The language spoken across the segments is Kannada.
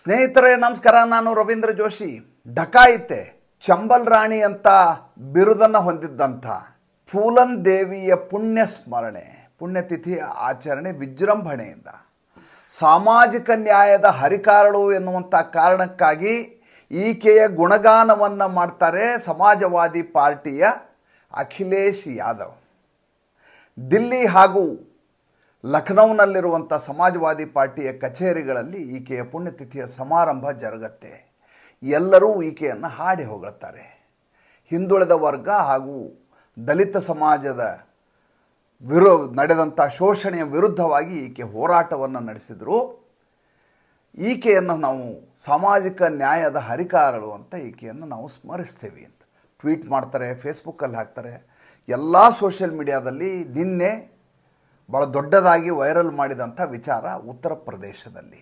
ಸ್ನೇಹಿತರೆ ನಮಸ್ಕಾರ. ನಾನು ರವೀಂದ್ರ ಜೋಶಿ. ಡಕಾಯಿತೆ ಚಂಬಲ್ ರಾಣಿ ಅಂತ ಬಿರುದನ್ನು ಹೊಂದಿದ್ದಂಥ ಫೂಲನ್ ದೇವಿಯ ಪುಣ್ಯ ಸ್ಮರಣೆ, ಪುಣ್ಯತಿಥಿಯ ಆಚರಣೆ ವಿಜೃಂಭಣೆಯಿಂದ ಸಾಮಾಜಿಕ ನ್ಯಾಯದ ಹರಿಕಾರಳು ಎನ್ನುವಂಥ ಕಾರಣಕ್ಕಾಗಿ ಈಕೆಯ ಗುಣಗಾನವನ್ನು ಮಾಡ್ತಾರೆ ಸಮಾಜವಾದಿ ಪಾರ್ಟಿಯ ಅಖಿಲೇಶ್ ಯಾದವ್. ದಿಲ್ಲಿ ಹಾಗೂ ಲಖನೌನಲ್ಲಿರುವಂಥ ಸಮಾಜವಾದಿ ಪಾರ್ಟಿಯ ಕಚೇರಿಗಳಲ್ಲಿ ಈಕೆಯ ಪುಣ್ಯತಿಥಿಯ ಸಮಾರಂಭ ಜರುಗತ್ತೆ. ಎಲ್ಲರೂ ಈಕೆಯನ್ನು ಹಾಡಿ ಹೊಗಳುತ್ತಾರೆ. ಹಿಂದುಳಿದ ವರ್ಗ ಹಾಗೂ ದಲಿತ ಸಮಾಜದ ನಡೆದಂಥ ಶೋಷಣೆಯ ವಿರುದ್ಧವಾಗಿ ಈಕೆ ಹೋರಾಟವನ್ನು ನಡೆಸಿದರು. ಈಕೆಯನ್ನು ನಾವು ಸಾಮಾಜಿಕ ನ್ಯಾಯದ ಹರಿಕಾರಳು ಅಂತ ಈಕೆಯನ್ನು ನಾವು ಸ್ಮರಿಸ್ತೇವೆ ಅಂತ ಟ್ವೀಟ್ ಮಾಡ್ತಾರೆ, ಫೇಸ್ಬುಕ್ಕಲ್ಲಿ ಹಾಕ್ತಾರೆ. ಎಲ್ಲ ಸೋಷಿಯಲ್ ಮೀಡಿಯಾದಲ್ಲಿ ನಿನ್ನೆ ಭಾಳ ದೊಡ್ಡದಾಗಿ ವೈರಲ್ ಮಾಡಿದಂಥ ವಿಚಾರ ಉತ್ತರ ಪ್ರದೇಶದಲ್ಲಿ.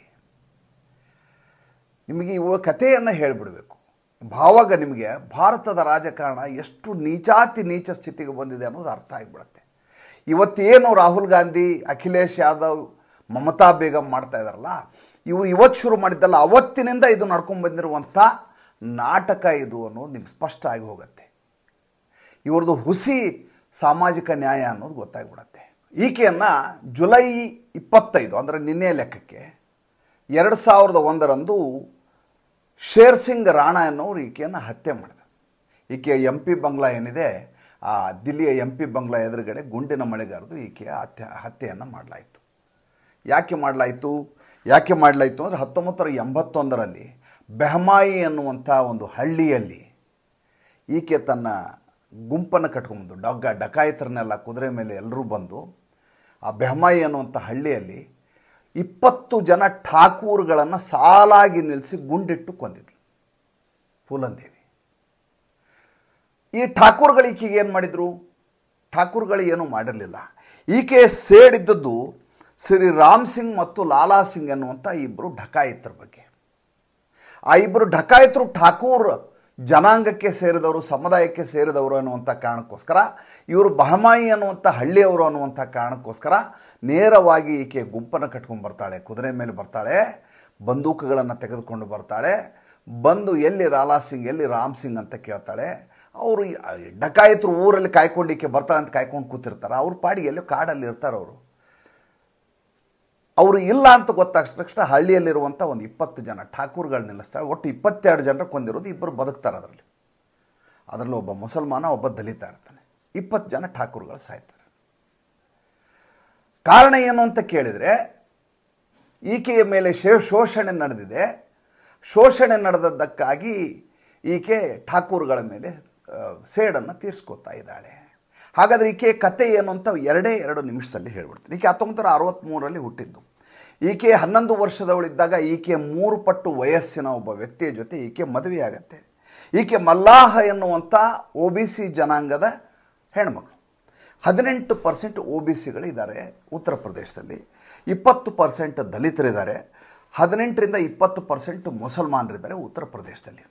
ನಿಮಗೆ ಇವ ಕಥೆಯನ್ನು ಹೇಳಿಬಿಡಬೇಕು. ಆವಾಗ ನಿಮಗೆ ಭಾರತದ ರಾಜಕಾರಣ ಎಷ್ಟು ನೀಚಾತಿ ನೀಚ ಸ್ಥಿತಿಗೆ ಬಂದಿದೆ ಅನ್ನೋದು ಅರ್ಥ ಆಗಿಬಿಡುತ್ತೆ. ಇವತ್ತೇನು ರಾಹುಲ್ ಗಾಂಧಿ, ಅಖಿಲೇಶ್ ಯಾದವ್, ಮಮತಾ ಬೇಗಂ ಮಾಡ್ತಾ ಇದ್ದಾರಲ್ಲ, ಇವರು ಇವತ್ತು ಶುರು ಮಾಡಿದ್ದಲ್ಲ, ಅವತ್ತಿನಿಂದ ಇದು ನಡ್ಕೊಂಡು ಬಂದಿರುವಂಥ ನಾಟಕ ಇದು ಅನ್ನೋದು ನಿಮ್ಗೆ ಸ್ಪಷ್ಟ ಆಗಿ ಹೋಗುತ್ತೆ. ಇವ್ರದ್ದು ಹುಸಿ ಸಾಮಾಜಿಕ ನ್ಯಾಯ ಅನ್ನೋದು ಗೊತ್ತಾಗ್ಬಿಡತ್ತೆ. ಈಕೆಯನ್ನು ಜುಲೈ 25 ಅಂದರೆ ನಿನ್ನೆ ಲೆಕ್ಕಕ್ಕೆ 2001ರಂದು ಶೇರ್ ಸಿಂಗ್ ರಾಣಾ ಎನ್ನುವರು ಈಕೆಯನ್ನು ಹತ್ಯೆ ಮಾಡಿದ. ಈಕೆಯ MP ಬಂಗ್ಲಾ ಏನಿದೆ, ಆ ದಿಲ್ಲಿಯ MP ಬಂಗ್ಲಾ ಎದುರುಗಡೆ ಗುಂಡಿನ ಮಳೆಗಾರದು ಈಕೆಯ ಹತ್ಯೆಯನ್ನು ಮಾಡಲಾಯಿತು. ಯಾಕೆ ಮಾಡಲಾಯಿತು ಅಂದರೆ 1981ರಲ್ಲಿ ಬೆಹಮಾಯಿ ಅನ್ನುವಂಥ ಒಂದು ಹಳ್ಳಿಯಲ್ಲಿ ಈಕೆ ತನ್ನ ಗುಂಪನ್ನು ಕಟ್ಕೊಂಡ್ಬಂದು ಡಕಾಯಿತರನ್ನೆಲ್ಲ ಕುದುರೆ ಮೇಲೆ ಎಲ್ಲರೂ ಬಂದು ಆ ಬೆಹಮಾಯಿ ಅನ್ನುವಂಥ ಹಳ್ಳಿಯಲ್ಲಿ 20 ಜನ ಠಾಕೂರ್ಗಳನ್ನು ಸಾಲಾಗಿ ನಿಲ್ಲಿಸಿ ಗುಂಡಿಟ್ಟು ಕೊಂದಿದ್ಲು ಫೂಲನ್ ದೇವಿ. ಈ ಠಾಕೂರ್ಗಳು ಈಕೆಗೆ ಏನು ಮಾಡಿದರು? ಠಾಕೂರ್ಗಳು ಏನೂ ಮಾಡಿರಲಿಲ್ಲ. ಈಕೆ ಸೇಡಿದ್ದದ್ದು ಶ್ರೀ ರಾಮ್ ಸಿಂಗ್ ಮತ್ತು ಲಾಲಾ ಸಿಂಗ್ ಅನ್ನುವಂಥ ಇಬ್ಬರು ಢಕಾಯಿತರ ಬಗ್ಗೆ. ಆ ಇಬ್ಬರು ಢಕಾಯಿತರು ಠಾಕೂರ್ ಜನಾಂಗಕ್ಕೆ ಸೇರಿದವರು, ಸಮುದಾಯಕ್ಕೆ ಸೇರಿದವರು ಅನ್ನುವಂಥ ಕಾರಣಕ್ಕೋಸ್ಕರ, ಇವರು ಬಹಮಾಯಿ ಅನ್ನುವಂಥ ಹಳ್ಳಿಯವರು ಅನ್ನುವಂಥ ಕಾರಣಕ್ಕೋಸ್ಕರ ನೇರವಾಗಿ ಈಕೆ ಗುಂಪನ್ನು ಕಟ್ಕೊಂಡು ಬರ್ತಾಳೆ, ಕುದುರೆ ಮೇಲೆ ಬರ್ತಾಳೆ, ಬಂದೂಕುಗಳನ್ನು ತೆಗೆದುಕೊಂಡು ಬರ್ತಾಳೆ. ಬಂದು ಎಲ್ಲಿ ಲಾಲಾ ಸಿಂಗ್, ಎಲ್ಲಿ ರಾಮ್ ಸಿಂಗ್ ಅಂತ ಕೇಳ್ತಾಳೆ. ಅವರು ಡಕಾಯಿತರು ಊರಲ್ಲಿ ಕಾಯ್ಕೊಂಡು ಈಕೆ ಬರ್ತಾಳೆ ಅಂತ ಕಾಯ್ಕೊಂಡು ಕೂತಿರ್ತಾರೆ. ಅವ್ರ ಪಾಡಿಗೆ ಎಲ್ಲೋ ಕಾಡಲ್ಲಿ ಇರ್ತಾರೆ. ಅವರು ಇಲ್ಲ ಅಂತ ಗೊತ್ತಾಗಿದ ತಕ್ಷಣ ಹಳ್ಳಿಯಲ್ಲಿರುವಂಥ ಒಂದು 20 ಜನ ಠಾಕೂರ್ಗಳು ನಿಲ್ಲಿಸ್ತಾಳೆ. ಒಟ್ಟು 22 ಜನರ ಕೊಂದಿರೋದು, ಇಬ್ಬರು ಬದುಕ್ತಾರೆ. ಅದರಲ್ಲಿ ಒಬ್ಬ ಮುಸಲ್ಮಾನ, ಒಬ್ಬ ದಲಿತ ಇರ್ತಾನೆ. 20 ಜನ ಠಾಕೂರ್ಗಳು ಸಾಯ್ತಾರೆ. ಕಾರಣ ಏನು ಅಂತ ಕೇಳಿದರೆ, ಈಕೆಯ ಮೇಲೆ ಶೋಷಣೆ ನಡೆದಿದೆ. ಶೋಷಣೆ ನಡೆದದ್ದಕ್ಕಾಗಿ ಈಕೆ ಠಾಕೂರ್ಗಳ ಮೇಲೆ ಸೇಡನ್ನು ತೀರಿಸ್ಕೋತಾ ಇದ್ದಾಳೆ. ಹಾಗಾದರೆ ಈಕೆ ಕತೆ ಏನು ಅಂತ 2 ನಿಮಿಷದಲ್ಲಿ ಹೇಳ್ಬಿಡ್ತೀನಿ. ಈಕೆ 1963ರಲ್ಲಿ ಹುಟ್ಟಿದ್ದು. ಈಕೆ 11 ವರ್ಷದವಳಿದ್ದಾಗ ಈಕೆ 3 ಪಟ್ಟು ವಯಸ್ಸಿನ ಒಬ್ಬ ವ್ಯಕ್ತಿಯ ಜೊತೆ ಈಕೆ ಮದುವೆಯಾಗತ್ತೆ. ಈಕೆ ಮಲ್ಲಾಹ ಎನ್ನುವಂಥ OBC ಜನಾಂಗದ ಹೆಣ್ಮಗಳು. 18% OBCಗಳು ಇದ್ದಾರೆ ಉತ್ತರ ಪ್ರದೇಶದಲ್ಲಿ, 20% ದಲಿತರಿದ್ದಾರೆ, 18ರಿಂದ 20% ಮುಸಲ್ಮಾನರಿದ್ದಾರೆ ಉತ್ತರ ಪ್ರದೇಶದಲ್ಲಿ.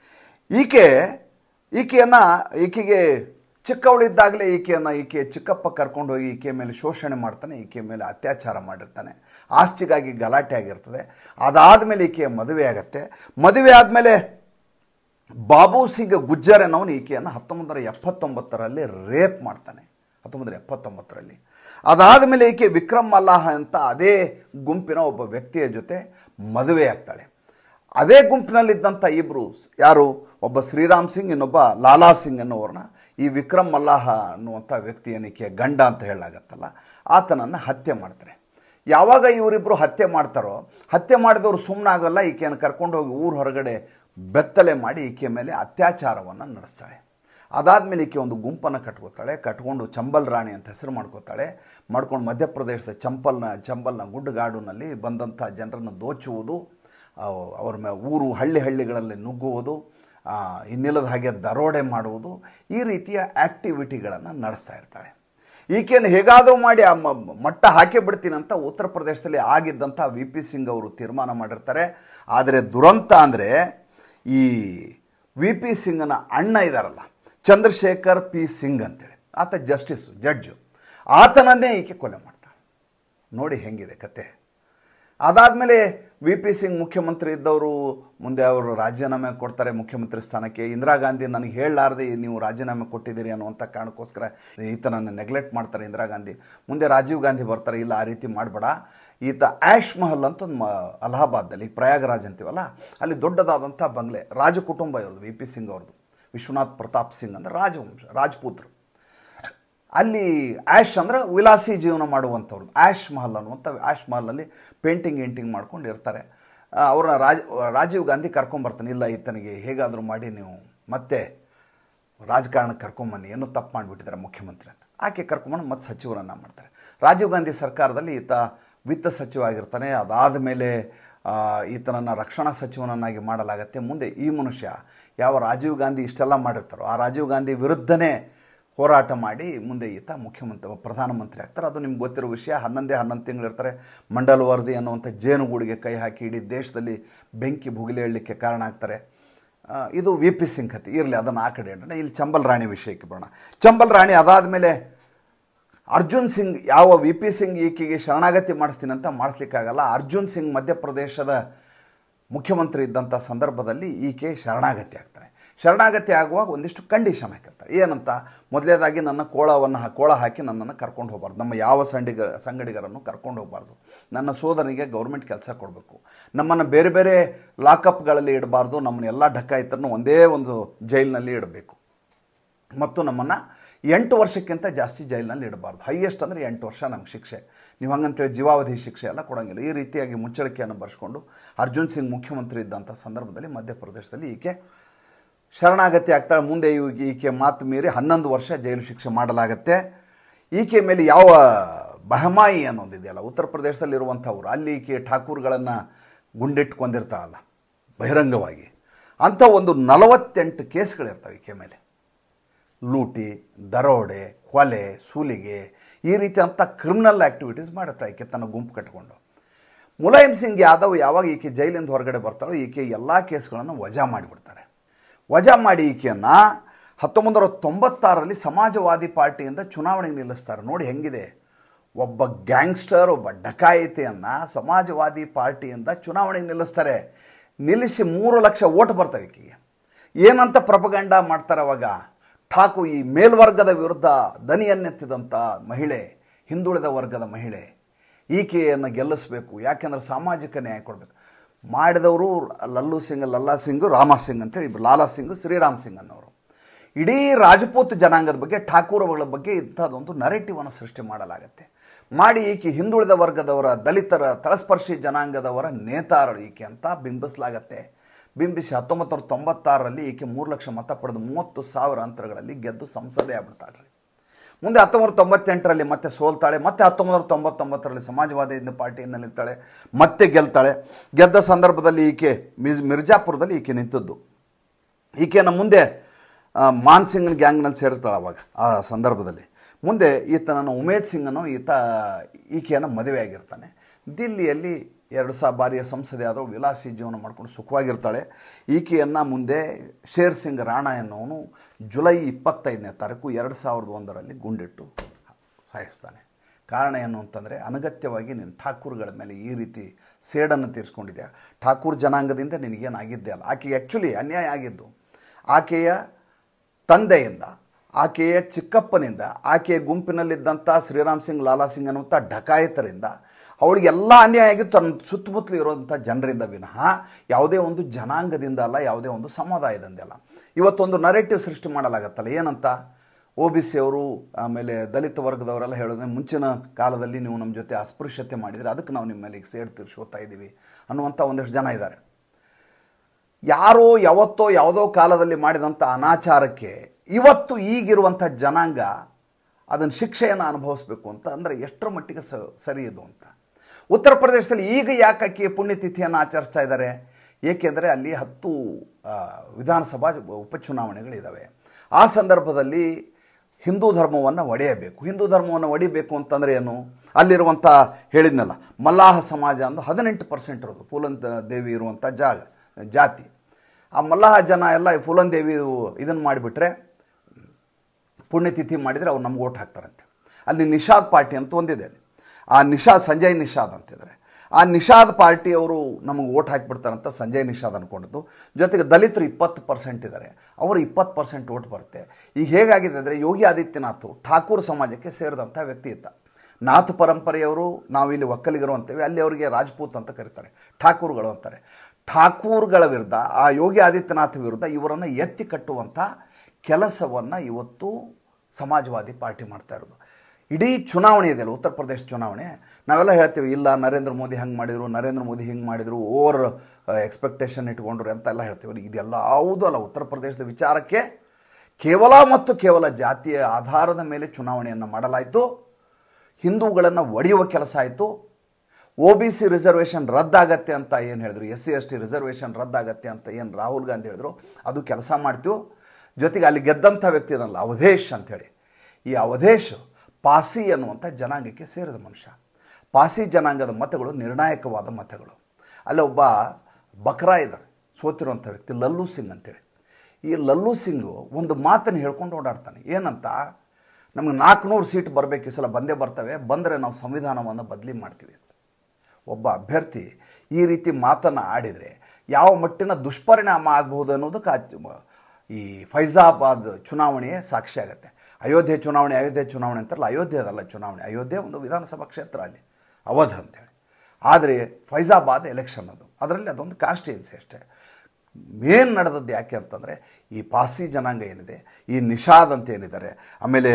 ಈಕೆಗೆ ಚಿಕ್ಕವಳಿದ್ದಾಗಲೇ ಈಕೆ ಚಿಕ್ಕಪ್ಪ ಕರ್ಕೊಂಡು ಹೋಗಿ ಈಕೆ ಮೇಲೆ ಶೋಷಣೆ ಮಾಡ್ತಾನೆ, ಈಕೆ ಮೇಲೆ ಅತ್ಯಾಚಾರ ಮಾಡಿರ್ತಾನೆ. ಆಸ್ತಿಗಾಗಿ ಗಲಾಟೆ ಆಗಿರ್ತದೆ. ಅದಾದಮೇಲೆ ಈಕೆಯ ಮದುವೆ ಆಗುತ್ತೆ. ಮದುವೆ ಆದಮೇಲೆ ಬಾಬು ಸಿಂಗ್ ಗುಜ್ಜರ್ ಅನ್ನೋನು ಈಕೆಯನ್ನು 1979ರಲ್ಲಿ ರೇಪ್ ಮಾಡ್ತಾನೆ. 1979ರಲ್ಲಿ. ಅದಾದಮೇಲೆ ಈಕೆ ವಿಕ್ರಮ್ ಮಲ್ಲಾಹ ಅಂತ ಅದೇ ಗುಂಪಿನ ಒಬ್ಬ ವ್ಯಕ್ತಿಯ ಜೊತೆ ಮದುವೆ ಆಗ್ತಾಳೆ. ಅದೇ ಗುಂಪಿನಲ್ಲಿದ್ದಂಥ ಇಬ್ಬರು, ಯಾರು, ಒಬ್ಬ ಶ್ರೀರಾಮ್ ಸಿಂಗ್, ಇನ್ನೊಬ್ಬ ಲಾಲಾ ಸಿಂಗ್ ಅನ್ನೋವ್ರನ್ನ ಈ ವಿಕ್ರಮ್ ಮಲ್ಲಾಹ ಅನ್ನುವಂಥ ವ್ಯಕ್ತಿಯನ್ನು ಈಕೆ ಗಂಡ ಅಂತ ಹೇಳಲಾಗತ್ತಲ್ಲ, ಆತನನ್ನು ಹತ್ಯೆ ಮಾಡ್ತಾರೆ. ಯಾವಾಗ ಇವರಿಬ್ಬರು ಹತ್ಯೆ ಮಾಡ್ತಾರೋ, ಹತ್ಯೆ ಮಾಡಿದವರು ಸುಮ್ಮನಾಗಲ್ಲ. ಈಕೆಯನ್ನು ಕರ್ಕೊಂಡು ಹೋಗಿ ಊರ ಹೊರಗಡೆ ಬೆತ್ತಲೆ ಮಾಡಿ ಈಕೆ ಮೇಲೆ ಅತ್ಯಾಚಾರವನ್ನು ನಡೆಸ್ತಾಳೆ. ಅದಾದಮೇಲೆ ಈಕೆ ಒಂದು ಗುಂಪನ್ನು ಕಟ್ಕೊಂಡು ಚಂಬಲ್ ರಾಣಿ ಅಂತ ಹೆಸರು ಮಾಡ್ಕೊಂಡು ಮಧ್ಯಪ್ರದೇಶದ ಚಂಬಲ್ನ ಗುಡ್ಡಗಾಡಿನಲ್ಲಿ ಬಂದಂಥ ಜನರನ್ನು ದೋಚುವುದು, ಅವ್ರ ಹಳ್ಳಿಗಳಲ್ಲಿ ನುಗ್ಗುವುದು, ಇನ್ನಿಲ್ಲದ ಹಾಗೆ ದರೋಡೆ ಮಾಡುವುದು, ಈ ರೀತಿಯ ಆ್ಯಕ್ಟಿವಿಟಿಗಳನ್ನು ನಡೆಸ್ತಾ ಇರ್ತಾಳೆ. ಈಕೆಯನ್ನು ಹೇಗಾದರೂ ಮಾಡಿ ಆ ಮಟ್ಟ ಹಾಕಿ ಬಿಡ್ತೀನಿ ಅಂತ ಉತ್ತರ ಪ್ರದೇಶದಲ್ಲಿ ಆಗಿದ್ದಂಥ VP ಸಿಂಗ್ ಅವರು ತೀರ್ಮಾನ ಮಾಡಿರ್ತಾರೆ. ಆದರೆ ದುರಂತ ಅಂದರೆ, ಈ VP ಸಿಂಗ್ನ ಅಣ್ಣ ಇದ್ದಾರಲ್ಲ, ಚಂದ್ರಶೇಖರ್ P ಸಿಂಗ್ ಅಂತೇಳಿ, ಆತ ಜಡ್ಜು, ಆತನನ್ನೇ ಈಕೆ ಕೊಲೆ ಮಾಡ್ತಾಳೆ. ನೋಡಿ ಹೆಂಗಿದೆ ಕತೆ. ಅದಾದಮೇಲೆ ವಿ ಪಿ ಸಿಂಗ್ ಮುಖ್ಯಮಂತ್ರಿ ಇದ್ದವರು ಮುಂದೆ ಅವರು ರಾಜೀನಾಮೆ ಕೊಡ್ತಾರೆ ಮುಖ್ಯಮಂತ್ರಿ ಸ್ಥಾನಕ್ಕೆ. ಇಂದಿರಾ ಗಾಂಧಿ ನನಗೆ ಹೇಳಲಾರ್ದೆ ನೀವು ರಾಜೀನಾಮೆ ಕೊಟ್ಟಿದ್ದೀರಿ ಅನ್ನುವಂಥ ಕಾರಣಕ್ಕೋಸ್ಕರ ಈತನನ್ನು ನೆಗ್ಲೆಕ್ಟ್ ಮಾಡ್ತಾರೆ ಇಂದಿರಾ ಗಾಂಧಿ. ಮುಂದೆ ರಾಜೀವ್ ಗಾಂಧಿ ಬರ್ತಾರೆ, ಇಲ್ಲ ಆ ರೀತಿ ಮಾಡಬೇಡ, ಈತ ಆ್ಯಶ್ ಮಹಲ್ ಅಂತ ಒಂದು ಅಲಹಾಬಾದಲ್ಲಿ, ಪ್ರಯಾಗರಾಜ್ ಅಂತೀವಲ್ಲ, ಅಲ್ಲಿ ದೊಡ್ಡದಾದಂಥ ಬಂಗ್ಲೆ, ರಾಜ ಕುಟುಂಬ ಇರೋದು ವಿ ಪಿ ಸಿಂಗ್ ಅವ್ರದ್ದು. ವಿಶ್ವನಾಥ್ ಪ್ರತಾಪ್ ಸಿಂಗ್ ಅಂದರೆ ರಾಜವಂಶ, ರಾಜಪೂತ್ರು. ಅಲ್ಲಿ ಆ್ಯಶ್ ಅಂದರೆ ವಿಲಾಸಿ ಜೀವನ ಮಾಡುವಂಥವ್ರು. ಆ್ಯಶ್ ಮಹಲ್ ಅನ್ನುವಂಥ ಆ್ಯಶ್ ಮಹಲಲ್ಲಿ ಪೇಂಟಿಂಗ್ ಮಾಡ್ಕೊಂಡು ಇರ್ತಾರೆ. ಅವ್ರನ್ನ ರಾಜೀವ್ ಗಾಂಧಿ ಕರ್ಕೊಂಬರ್ತಾನೆ, ಇಲ್ಲ ಈತನಿಗೆ ಹೇಗಾದರೂ ಮಾಡಿ ನೀವು ಮತ್ತೆ ರಾಜಕಾರಣಕ್ಕೆ ಕರ್ಕೊಂಬನ್ನಿ, ಏನೋ ತಪ್ಪು ಮಾಡಿಬಿಟ್ಟಿದ್ದಾರೆ ಮುಖ್ಯಮಂತ್ರಿ ಅಂತ. ಆಕೆ ಕರ್ಕೊಂಬಂದು ಮತ್ತೆ ಸಚಿವರನ್ನು ಮಾಡ್ತಾರೆ. ರಾಜೀವ್ ಗಾಂಧಿ ಸರ್ಕಾರದಲ್ಲಿ ಈತ ವಿತ್ತ ಸಚಿವ ಆಗಿರ್ತಾನೆ. ಅದಾದ ಮೇಲೆ ಈತನನ್ನು ರಕ್ಷಣಾ ಸಚಿವನನ್ನಾಗಿ ಮಾಡಲಾಗತ್ತೆ. ಮುಂದೆ ಈ ಮನುಷ್ಯ ಯಾವ ರಾಜೀವ್ ಗಾಂಧಿ ಇಷ್ಟೆಲ್ಲ ಮಾಡಿರ್ತಾರೋ ಆ ರಾಜೀವ್ ಗಾಂಧಿ ವಿರುದ್ಧನೇ ಹೋರಾಟ ಮಾಡಿ ಮುಂದೆ ಈತ ಪ್ರಧಾನಮಂತ್ರಿ ಆಗ್ತಾರೆ. ಅದು ನಿಮ್ಗೆ ಗೊತ್ತಿರೋ ವಿಷಯ. 11 ತಿಂಗಳಿರ್ತಾರೆ. ಮಂಡಲ್ ವರದಿ ಅನ್ನುವಂಥ ಜೇನುಗೂಡಿಗೆ ಕೈ ಹಾಕಿ ಇಡೀ ದೇಶದಲ್ಲಿ ಬೆಂಕಿ ಭುಗಿಲಿ ಹೇಳಲಿಕ್ಕೆ ಕಾರಣ ಆಗ್ತಾರೆ. ಇದು ವಿ ಪಿ ಸಿಂಗ್ ಕಥೆ ಇರಲಿ, ಅದನ್ನು ಆ ಕಡೆ ಇಡೋಣ. ಇಲ್ಲಿ ಚಂಬಲ್ ರಾಣಿ ವಿಷಯಕ್ಕೆ ಬರೋಣ. ಚಂಬಲ್ ರಾಣಿ ಅದಾದಮೇಲೆ ಅರ್ಜುನ್ ಸಿಂಗ್, ಯಾವ ವಿ ಪಿ ಸಿಂಗ್ ಈಕೆಗೆ ಶರಣಾಗತಿ ಮಾಡಿಸ್ತೀನಿ ಅಂತ ಮಾಡಿಸ್ಲಿಕ್ಕಾಗಲ್ಲ. ಅರ್ಜುನ್ ಸಿಂಗ್ ಮಧ್ಯಪ್ರದೇಶದ ಮುಖ್ಯಮಂತ್ರಿ ಇದ್ದಂಥ ಸಂದರ್ಭದಲ್ಲಿ ಈಕೆ ಶರಣಾಗತಿ ಆಗ್ತಾರೆ. ಶರಣಾಗತಿ ಆಗುವಾಗ ಒಂದಿಷ್ಟು ಕಂಡೀಷನ್ ಹಾಕಿರ್ತಾರೆ. ಏನಂತ, ಮೊದಲೇದಾಗಿ ನನ್ನ ಕೋಳ ಹಾಕಿ ನನ್ನನ್ನು ಕರ್ಕೊಂಡು ಹೋಗಬಾರ್ದು, ನಮ್ಮ ಯಾವ ಸಂಗಡಿಗರನ್ನು ಕರ್ಕೊಂಡು ಹೋಗಬಾರ್ದು, ನನ್ನ ಸೋದರನಿಗೆ ಗೌರ್ಮೆಂಟ್ ಕೆಲಸ ಕೊಡಬೇಕು, ನಮ್ಮನ್ನು ಬೇರೆ ಬೇರೆ ಲಾಕಪ್ಗಳಲ್ಲಿ ಇಡಬಾರ್ದು, ನಮ್ಮನ್ನ ಎಲ್ಲ ಡಕಾಯಿತರನ್ನು ಒಂದೇ ಒಂದು ಜೈಲಿನಲ್ಲಿ ಇಡಬೇಕು, ಮತ್ತು ನಮ್ಮನ್ನು 8 ವರ್ಷಕ್ಕಿಂತ ಜಾಸ್ತಿ ಜೈಲಿನಲ್ಲಿ ಇಡಬಾರ್ದು. ಹೈಯೆಸ್ಟ್ ಅಂದರೆ 8 ವರ್ಷ ನಮ್ಗೆ ಶಿಕ್ಷೆ, ನೀವು ಹಂಗಂತೇಳಿ ಜೀವಾವಧಿ ಶಿಕ್ಷೆ ಎಲ್ಲ ಕೊಡೋಂಗಿಲ್ಲ. ಈ ರೀತಿಯಾಗಿ ಮುಚ್ಚಳಿಕೆಯನ್ನು ಬರೆಸ್ಕೊಂಡು ಅರ್ಜುನ್ ಸಿಂಗ್ ಮುಖ್ಯಮಂತ್ರಿ ಇದ್ದಂಥ ಸಂದರ್ಭದಲ್ಲಿ ಮಧ್ಯಪ್ರದೇಶದಲ್ಲಿ ಈಕೆ ಶರಣಾಗತಿ ಆಗ್ತಾಳೆ. ಮುಂದೆ ಈಕೆ ಮಾತು ಮೀರಿ 11 ವರ್ಷ ಜೈಲು ಶಿಕ್ಷೆ ಮಾಡಲಾಗತ್ತೆ. ಈಕೆ ಮೇಲೆ ಯಾವ ಬಹಮಾಯಿ ಅನ್ನೋದಿದೆಯಲ್ಲ ಉತ್ತರ ಪ್ರದೇಶದಲ್ಲಿರುವಂಥವ್ರು, ಅಲ್ಲಿ ಈಕೆ ಠಾಕೂರ್ಗಳನ್ನು ಗುಂಡಿಟ್ಕೊಂಡಿರ್ತಾಳಲ್ಲ ಬಹಿರಂಗವಾಗಿ, ಅಂಥ ಒಂದು 48 ಕೇಸ್ಗಳಿರ್ತವೆ ಈಕೆ ಮೇಲೆ. ಲೂಟಿ, ದರೋಡೆ, ಕೊಲೆ, ಸೂಲಿಗೆ, ಈ ರೀತಿಯಂಥ ಕ್ರಿಮಿನಲ್ ಆ್ಯಕ್ಟಿವಿಟೀಸ್ ಮಾಡುತ್ತಾ ಈಕೆ ತನ್ನ ಗುಂಪು ಕಟ್ಟಿಕೊಂಡು. ಮುಲಾಯಂ ಸಿಂಗ್ ಯಾದವ್ ಯಾವಾಗ ಈಕೆ ಜೈಲಿಂದ ಹೊರಗಡೆ ಬರ್ತಾಳೋ ಈಕೆ ಎಲ್ಲ ಕೇಸ್ಗಳನ್ನು ವಜಾ ಮಾಡಿಬಿಡ್ತಾರೆ. ವಜಾ ಮಾಡಿ ಈಕೆಯನ್ನು 1996ರಲ್ಲಿ ಸಮಾಜವಾದಿ ಪಾರ್ಟಿಯಿಂದ ಚುನಾವಣೆಗೆ ನಿಲ್ಲಿಸ್ತಾರೆ. ನೋಡಿ ಹೆಂಗಿದೆ, ಒಬ್ಬ ಗ್ಯಾಂಗ್ಸ್ಟರ್, ಒಬ್ಬ ಡಕಾಯಿತಿಯನ್ನು ಸಮಾಜವಾದಿ ಪಾರ್ಟಿಯಿಂದ ಚುನಾವಣೆಗೆ ನಿಲ್ಲಿಸ್ತಾರೆ. ನಿಲ್ಲಿಸಿ 3 ಲಕ್ಷ ಓಟ್ ಬರ್ತವೆ ಈಕೆಗೆ. ಏನಂತ ಪ್ರಪಗಂಡ ಮಾಡ್ತಾರೆ ಅವಾಗ, ಠಾಕೂರ್ ಈ ಮೇಲ್ವರ್ಗದ ವಿರುದ್ಧ ದನಿಯನ್ನೆತ್ತಿದಂಥ ಮಹಿಳೆ, ಹಿಂದುಳಿದ ವರ್ಗದ ಮಹಿಳೆ, ಈಕೆಯನ್ನು ಗೆಲ್ಲಿಸಬೇಕು, ಯಾಕೆಂದರೆ ಸಾಮಾಜಿಕ ನ್ಯಾಯ ಕೊಡಬೇಕು. ಮಾಡಿದವರು ಲಲ್ಲಾ ಸಿಂಗು, ರಾಮಾ ಸಿಂಗ್ ಅಂತೇಳಿ ಇಬ್ಬರು, ಲಾಲಾ ಸಿಂಗು, ಶ್ರೀರಾಮ್ ಸಿಂಗ್ ಅನ್ನೋರು. ಇಡೀ ರಾಜಪೂತ್ ಜನಾಂಗದ ಬಗ್ಗೆ, ಠಾಕೂರಗಳ ಬಗ್ಗೆ ಇಂಥದ್ದೊಂದು ನರೇಟಿವನ್ನು ಸೃಷ್ಟಿ ಮಾಡಲಾಗತ್ತೆ. ಮಾಡಿ ಈಕೆ ಹಿಂದುಳಿದ ವರ್ಗದವರ, ದಲಿತರ, ತಳಸ್ಪರ್ಶಿ ಜನಾಂಗದವರ ನೇತಾರಳು ಈಕೆ ಅಂತ ಬಿಂಬಿಸಲಾಗತ್ತೆ. ಬಿಂಬಿಸಿ 1996ರಲ್ಲಿ ಈಕೆ 3 ಲಕ್ಷ ಮತ ಪಡೆದು 30,000 ಅಂತರಗಳಲ್ಲಿ ಗೆದ್ದು ಸಂಸದೆ ಆಗ್ಬಿಡ್ತಾಳೆ. ಮುಂದೆ 1998ರಲ್ಲಿ ಮತ್ತೆ ಸೋಲ್ತಾಳೆ. ಮತ್ತೆ 1999ರಲ್ಲಿ ಸಮಾಜವಾದಿ ಪಾರ್ಟಿಯಿಂದ ನಿಲ್ತಾಳೆ, ಮತ್ತೆ ಗೆಲ್ತಾಳೆ. ಗೆದ್ದ ಸಂದರ್ಭದಲ್ಲಿ ಈಕೆ ಮಿರ್ಜಾಪುರದಲ್ಲಿ ಈಕೆ ನಿಂತದ್ದು. ಈಕೆಯನ್ನು ಮುಂದೆ ಮಾನ್ ಸಿಂಗ್ನ ಗ್ಯಾಂಗ್ನಲ್ಲಿ ಸೇರ್ತಾಳೆ ಅವಾಗ ಆ ಸಂದರ್ಭದಲ್ಲಿ. ಮುಂದೆ ಈತನನ್ನು ಉಮೇದ್ ಸಿಂಗನ್ನು ಈಕೆಯನ್ನು ಮದುವೆ ಆಗಿರ್ತಾನೆ. ದಿಲ್ಲಿಯಲ್ಲಿ 2 ಬಾರಿಯ ಸಂಸದೆ ಆದರೂ ವಿಲಾಸಿ ಜೀವನ ಮಾಡ್ಕೊಂಡು ಸುಖವಾಗಿರ್ತಾಳೆ. ಈಕೆಯನ್ನು ಮುಂದೆ ಶೇರ್ ಸಿಂಗ್ ರಾಣಾ ಎನ್ನುವನು ಜುಲೈ 25ನೇ ತಾರೀಕು 2001ರಲ್ಲಿ ಗುಂಡಿಟ್ಟು ಸಾಯಿಸ್ತಾನೆ. ಕಾರಣ ಏನು ಅಂತಂದರೆ, ಅನಗತ್ಯವಾಗಿ ನೀನು ಠಾಕೂರ್ಗಳ ಮೇಲೆ ಈ ರೀತಿ ಸೇಡನ್ನು ತೀರಿಸ್ಕೊಂಡಿದ್ಯಾ, ಠಾಕೂರ್ ಜನಾಂಗದಿಂದ ನಿನಗೇನಾಗಿದ್ದೆ ಅಲ್ಲ. ಆಕೆಗೆ ಆ್ಯಕ್ಚುಲಿ ಅನ್ಯಾಯ ಆಗಿದ್ದು ಆಕೆಯ ತಂದೆಯಿಂದ, ಆಕೆಯ ಚಿಕ್ಕಪ್ಪನಿಂದ, ಆಕೆಯ ಗುಂಪಿನಲ್ಲಿದ್ದಂಥ ಶ್ರೀರಾಮ್ ಸಿಂಗ್, ಲಾಲಾ ಸಿಂಗ್ ಅನ್ನುವಂಥ ಡಕಾಯಿತರಿಂದ ಅವಳಿಗೆಲ್ಲ ಅನ್ಯಾಯ ಆಗಿತ್ತು, ತನ್ನ ಸುತ್ತಮುತ್ತಲು ಇರುವಂಥ ಜನರಿಂದ ವಿನಃ ಯಾವುದೇ ಒಂದು ಜನಾಂಗದಿಂದ ಅಲ್ಲ, ಯಾವುದೇ ಒಂದು ಸಮುದಾಯದಿಂದಲ್ಲ. ಇವತ್ತೊಂದು ನರೇಟಿವ್ ಸೃಷ್ಟಿ ಮಾಡಲಾಗತ್ತಲ್ಲ, ಏನಂತ, OBC ಅವರು ಆಮೇಲೆ ದಲಿತ ವರ್ಗದವರೆಲ್ಲ ಹೇಳೋದು, ಮುಂಚಿನ ಕಾಲದಲ್ಲಿ ನೀವು ನಮ್ಮ ಜೊತೆ ಅಸ್ಪೃಶ್ಯತೆ ಮಾಡಿದರೆ ಅದಕ್ಕೆ ನಾವು ನಿಮ್ಮ ಮೇಲೆ ಈಗ ಸೇಡು ತೀರಿಸ್ಕೋತಾ ಇದ್ದೀವಿ ಅನ್ನುವಂಥ ಒಂದಷ್ಟು ಜನ ಇದ್ದಾರೆ. ಯಾರೋ ಯಾವತ್ತೋ ಯಾವುದೋ ಕಾಲದಲ್ಲಿ ಮಾಡಿದಂಥ ಅನಾಚಾರಕ್ಕೆ ಇವತ್ತು ಈಗಿರುವಂಥ ಜನಾಂಗ ಅದನ್ನು ಶಿಕ್ಷೆಯನ್ನು ಅನುಭವಿಸ್ಬೇಕು ಅಂತ ಅಂದರೆ ಎಷ್ಟರ ಮಟ್ಟಿಗೆ ಸರಿ ಇದು ಅಂತ. ಉತ್ತರ ಪ್ರದೇಶದಲ್ಲಿ ಈಗ ಯಾಕೆ ಆಕೆ ಪುಣ್ಯತಿಥಿಯನ್ನು ಆಚರಿಸ್ತಾ ಇದ್ದಾರೆ? ಏಕೆಂದರೆ ಅಲ್ಲಿ 10 ವಿಧಾನಸಭಾ ಉಪಚುನಾವಣೆಗಳಿದ್ದಾವೆ. ಆ ಸಂದರ್ಭದಲ್ಲಿ ಹಿಂದೂ ಧರ್ಮವನ್ನು ಒಡೆಯಬೇಕು. ಹಿಂದೂ ಧರ್ಮವನ್ನು ಒಡಿಬೇಕು ಅಂತಂದರೆ ಏನು, ಅಲ್ಲಿರುವಂಥ ಹೇಳಿದ್ನಲ್ಲ ಮಲ್ಲಾಹ ಸಮಾಜ ಅಂದು 18% ಇರೋದು, ಫೂಲನ್ ದೇವಿ ಇರುವಂಥ ಜಾತಿ. ಆ ಮಲ್ಲಾಹ ಜನ ಎಲ್ಲ ಫೂಲನ್ ದೇವಿ ಇದನ್ನು ಮಾಡಿಬಿಟ್ರೆ, ಪುಣ್ಯತಿಥಿ ಮಾಡಿದರೆ ಅವ್ರು ನಮ್ಗೆ ಓಟ್ ಹಾಕ್ತಾರಂತೆ. ಅಲ್ಲಿ ನಿಷಾದ್ ಪಾರ್ಟಿ ಅಂತ ಒಂದಿದೆ, ಆ ಸಂಜಯ್ ನಿಷಾದ್ ಅಂತಿದ್ದಾರೆ. ಆ ನಿಷಾದ್ ಪಾರ್ಟಿಯವರು ನಮಗೆ ಓಟ್ ಹಾಕಿಬಿಡ್ತಾರಂತ ಸಂಜಯ್ ನಿಷಾದ್ ಅಂದ್ಕೊಂಡಿದ್ದು. ಜೊತೆಗೆ ದಲಿತರು 20% ಇದ್ದಾರೆ, ಅವರು 20% ಓಟ್ ಬರುತ್ತೆ. ಈಗ ಹೇಗಾಗಿದೆ ಅಂದರೆ, ಯೋಗಿ ಆದಿತ್ಯನಾಥ್ ಠಾಕೂರ್ ಸಮಾಜಕ್ಕೆ ಸೇರಿದಂಥ ವ್ಯಕ್ತಿ ಇದ್ದ. ನಾಥ್ ಪರಂಪರೆಯವರು, ನಾವಿಲ್ಲಿ ಒಕ್ಕಲಿಗರು ಅಂತೇವೆ, ಅಲ್ಲಿ ಅವರಿಗೆ ರಾಜ್ಪೂತ್ ಅಂತ ಕರೀತಾರೆ, ಠಾಕೂರ್ಗಳು ಅಂತಾರೆ. ಠಾಕೂರ್ಗಳ ವಿರುದ್ಧ, ಆ ಯೋಗಿ ಆದಿತ್ಯನಾಥ್ ವಿರುದ್ಧ ಇವರನ್ನು ಎತ್ತಿ ಕಟ್ಟುವಂಥ ಕೆಲಸವನ್ನು ಇವತ್ತು ಸಮಾಜವಾದಿ ಪಾರ್ಟಿ ಮಾಡ್ತಾ ಇರೋದು. ಇಡೀ ಚುನಾವಣೆ ಇದೆಯಲ್ಲ, ಉತ್ತರ ಪ್ರದೇಶ ಚುನಾವಣೆ, ನಾವೆಲ್ಲ ಹೇಳ್ತೀವಿ ಇಲ್ಲ ನರೇಂದ್ರ ಮೋದಿ ಹಂಗೆ ಮಾಡಿದರು, ನರೇಂದ್ರ ಮೋದಿ ಹಿಂಗೆ ಮಾಡಿದರು, ಓವರ್ ಎಕ್ಸ್ಪೆಕ್ಟೇಷನ್ ಇಟ್ಕೊಂಡ್ರು ಅಂತೆಲ್ಲ ಹೇಳ್ತೀವಿ. ಇದೆಲ್ಲ ಯಾವುದೂ ಅಲ್ಲ. ಉತ್ತರ ಪ್ರದೇಶದ ವಿಚಾರಕ್ಕೆ ಕೇವಲ ಮತ್ತು ಕೇವಲ ಜಾತಿಯ ಆಧಾರದ ಮೇಲೆ ಚುನಾವಣೆಯನ್ನು ಮಾಡಲಾಯಿತು. ಹಿಂದೂಗಳನ್ನು ಒಡೆಯುವ ಕೆಲಸ ಆಯಿತು. OBC ರಿಸರ್ವೇಷನ್ ರದ್ದಾಗತ್ತೆ ಅಂತ ಏನು ಹೇಳಿದ್ರು, SC/ST ರಿಸರ್ವೇಷನ್ ರದ್ದಾಗತ್ತೆ ಅಂತ ಏನು ರಾಹುಲ್ ಗಾಂಧಿ ಹೇಳಿದ್ರು, ಅದು ಕೆಲಸ ಮಾಡ್ತೀವಿ. ಜೊತೆಗೆ ಅಲ್ಲಿ ಗೆದ್ದಂಥ ವ್ಯಕ್ತಿ ಅದಲ್ಲ, ಅವಧೇಶ್ ಅಂಥೇಳಿ. ಈ ಅವಧೇಶ್ ಪಾಸಿ ಅನ್ನುವಂಥ ಜನಾಂಗಕ್ಕೆ ಸೇರಿದ ಮನುಷ್ಯ. ಪಾಸಿ ಜನಾಂಗದ ಮತಗಳು ನಿರ್ಣಾಯಕವಾದ ಮತಗಳು. ಅಲ್ಲಿ ಒಬ್ಬ ಬಕ್ರಾ ಇದ್ದಾರೆ, ಸೋತಿರುವಂಥ ವ್ಯಕ್ತಿ, ಲಲ್ಲೂ ಸಿಂಗ್ ಅಂತೇಳಿ. ಈ ಲಲ್ಲೂ ಸಿಂಗು ಒಂದು ಮಾತನ್ನು ಹೇಳ್ಕೊಂಡು ಓಡಾಡ್ತಾನೆ. ಏನಂತ, ನಮಗೆ 400 ಸೀಟ್ ಬರಬೇಕು, ಈ ಸಲ ಬಂದೇ ಬರ್ತವೆ, ಬಂದರೆ ನಾವು ಸಂವಿಧಾನವನ್ನು ಬದಲಿ ಮಾಡ್ತೀವಿ. ಒಬ್ಬ ಅಭ್ಯರ್ಥಿ ಈ ರೀತಿ ಮಾತನ್ನು ಆಡಿದರೆ ಯಾವ ಮಟ್ಟಿನ ದುಷ್ಪರಿಣಾಮ ಆಗಬಹುದು ಅನ್ನೋದಕ್ಕೆ ಈ ಫೈಜಾಬಾದ್ ಚುನಾವಣೆಯೇ ಸಾಕ್ಷಿ ಆಗುತ್ತೆ. ಅಯೋಧ್ಯೆ ಚುನಾವಣೆ ಅಂತಾರಲ್ಲ, ಅಯೋಧ್ಯೆದಲ್ಲ ಚುನಾವಣೆ. ಅಯೋಧ್ಯೆ ಒಂದು ವಿಧಾನಸಭಾ ಕ್ಷೇತ್ರ, ಅಲ್ಲಿ ಅವಧ್ ಅಂತೇಳಿ. ಆದರೆ ಫೈಜಾಬಾದ್ ಎಲೆಕ್ಷನ್ ಅದರಲ್ಲಿ ಅದೊಂದು ಕಾನ್ಸ್ಟಿಟ್ಯೂನ್ಸಿ ಅಷ್ಟೇ. ಮೇನ್ ನಡೆದದ್ದು ಯಾಕೆ ಅಂತಂದರೆ, ಈ ಪಾಸಿ ಜನಾಂಗ ಏನಿದೆ, ಈ ನಿಷಾದ್ ಅಂತ ಏನಿದ್ದಾರೆ, ಆಮೇಲೆ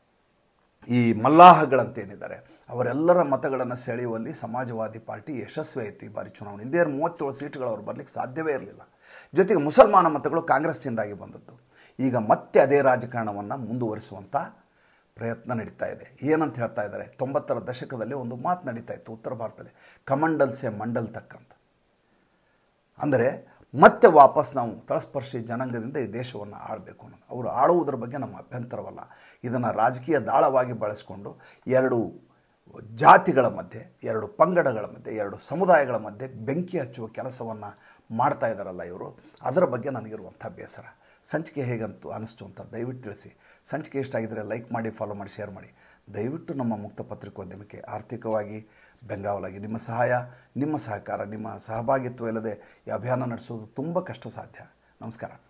ಈ ಮಲ್ಲಾಹಗಳಂತೇನಿದ್ದಾರೆ, ಅವರೆಲ್ಲರ ಮತಗಳನ್ನು ಸೆಳೆಯುವಲ್ಲಿ ಸಮಾಜವಾದಿ ಪಾರ್ಟಿ ಯಶಸ್ವಿ ಆಯಿತು ಈ ಬಾರಿ ಚುನಾವಣೆ. ಹಿಂದೆ 37 ಸೀಟ್ಗಳು ಅವ್ರು ಬರಲಿಕ್ಕೆ ಸಾಧ್ಯವೇ ಇರಲಿಲ್ಲ. ಜೊತೆಗೆ ಮುಸಲ್ಮಾನ ಮತಗಳು ಕಾಂಗ್ರೆಸ್ನಿಂದಾಗಿ ಬಂದದ್ದು. ಈಗ ಮತ್ತೆ ಅದೇ ರಾಜಕಾರಣವನ್ನು ಮುಂದುವರಿಸುವಂಥ ಪ್ರಯತ್ನ ನಡೀತಾ ಇದೆ. ಏನಂತ ಹೇಳ್ತಾ ಇದ್ದಾರೆ, 90ರ ದಶಕದಲ್ಲಿ ಒಂದು ಮಾತು ನಡೀತಾ ಇತ್ತು ಉತ್ತರ ಭಾರತದಲ್ಲಿ, ಕಮಂಡಲ್ ಸೆ ಮಂಡಲ್ ತಕ್ ಅಂತ. ಅಂದರೆ ಮತ್ತೆ ವಾಪಸ್ ನಾವು ತಳಸ್ಪರ್ಶಿ ಜನಾಂಗದಿಂದ ಈ ದೇಶವನ್ನು ಆಳಬೇಕು ಅನ್ನೋದು. ಅವರು ಆಳುವುದರ ಬಗ್ಗೆ ನಮ್ಮ ಅಭ್ಯಂತರವಲ್ಲ. ಇದನ್ನು ರಾಜಕೀಯ ದಾಳವಾಗಿ ಬಳಸಿಕೊಂಡು 2 ಜಾತಿಗಳ ಮಧ್ಯೆ, 2 ಪಂಗಡಗಳ ಮಧ್ಯೆ, 2 ಸಮುದಾಯಗಳ ಮಧ್ಯೆ ಬೆಂಕಿ ಹಚ್ಚುವ ಕೆಲಸವನ್ನು ಮಾಡ್ತಾ ಇದ್ದಾರಲ್ಲ ಇವರು, ಅದರ ಬಗ್ಗೆ ನನಗಿರುವಂಥ ಬೇಸರ. ಸಂಚಿಕೆ ಹೇಗಂತೂ ಅನ್ನಿಸ್ತು ಅಂತ ದಯವಿಟ್ಟು ತಿಳಿಸಿ. ಸಂಚಿಕೆ ಇಷ್ಟ ಆಗಿದ್ದರೆ ಲೈಕ್ ಮಾಡಿ, ಫಾಲೋ ಮಾಡಿ, ಶೇರ್ ಮಾಡಿ. ದಯವಿಟ್ಟು ನಮ್ಮ ಮುಕ್ತ ಪತ್ರಿಕೋದ್ಯಮಕ್ಕೆ ಆರ್ಥಿಕವಾಗಿ ಬೆಂಗಾವಲಾಗಿ ನಿಮ್ಮ ಸಹಾಯ, ನಿಮ್ಮ ಸಹಕಾರ, ನಿಮ್ಮ ಸಹಭಾಗಿತ್ವ ಇಲ್ಲದೆ ಈ ಅಭಿಯಾನ ನಡೆಸೋದು ತುಂಬ ಕಷ್ಟ ಸಾಧ್ಯ. ನಮಸ್ಕಾರ.